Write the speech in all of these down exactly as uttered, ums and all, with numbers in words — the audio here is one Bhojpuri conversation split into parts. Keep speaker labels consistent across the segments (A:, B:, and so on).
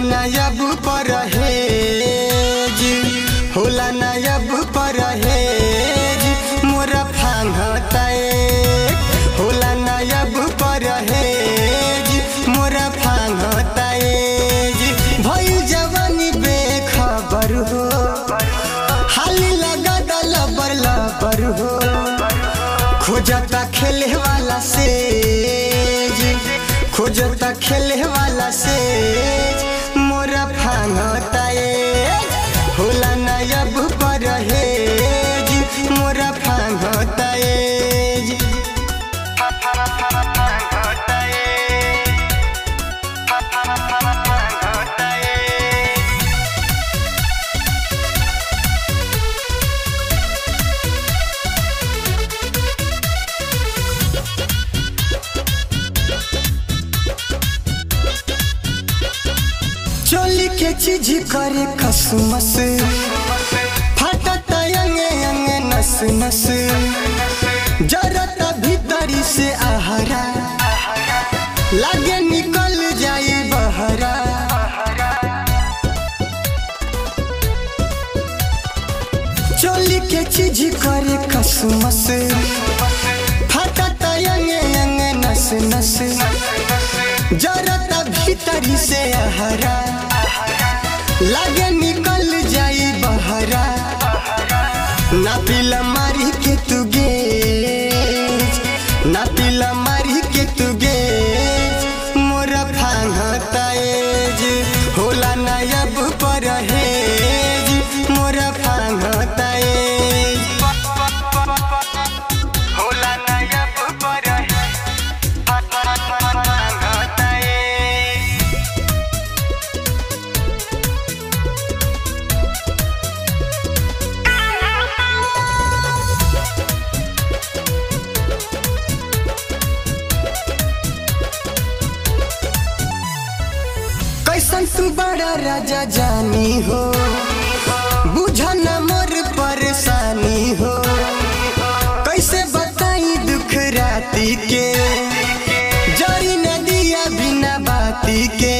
A: नायब परहेज होला नायब परहेज मोरा फांगताए होला नायब परहेज मोरा फांगताए भई जवानी बेखबर हो हाली लगा लबर लबर हो खोजता खेले वाला से खोजता खेले वाला से मोरा फांगताए होला नायब परहेज मोरा फांगताए चोली के चीज करे कसमस फटता यंगे यंगे नस नस जरता भीतरी से आहरा लागे निकल जाए बहरा चोली के चीज करे कसमस फटता यंगे यंगे नस नस जरता भीतरी से आहरा लागे निकल जाई बहरा ना पिला मारी के तू गेज ना पिला मारी के तू गेज मोरा फांगताएज होला नायब परहेज मोरा फांगताएज होला नायब परहेज कैसन तू बड़ा राजा जानी हो बुझा न मोर परेशानी हो कैसे बताई दुख राती के जरी न दिया बिना बाती के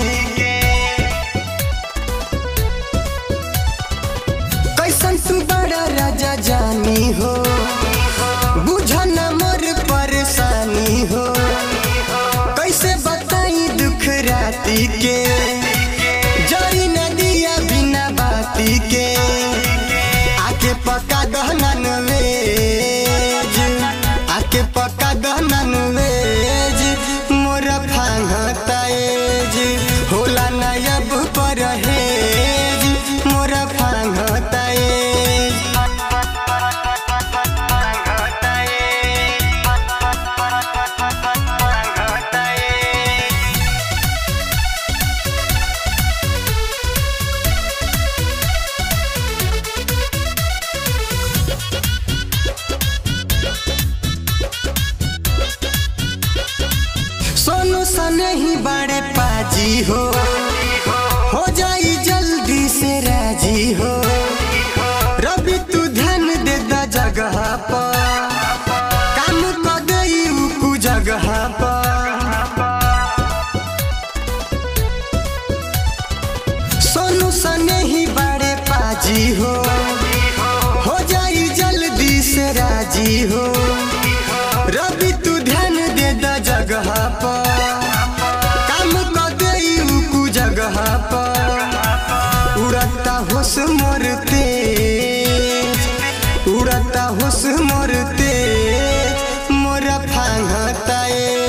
A: कैसन तू बड़ा राजा जानी हो बुझा न मोर परेशानी हो कैसे बताई दुख राती के जरी न दिया बिना बाती के आके पका दहनन वेज आके पका दहनन वेज मोरा फांगताएज होला नायब परहेज मोरा फांगताएज सोनू सा नहीं बड़े पाजी हो हो जाई जल्दी से राजी हो रवि तू ध्यान दे दा जगह पर काम कर गई उकु जगह पर सोनू सा नहीं बड़े पाजी हो हो जाई जल्दी से राजी हो रवि तू ध्यान दे दा जगह पर काम कर गई उकु जगह पर उड़ता होश मोर तेज उड़ता होश मोर तेज मोरा फांगताए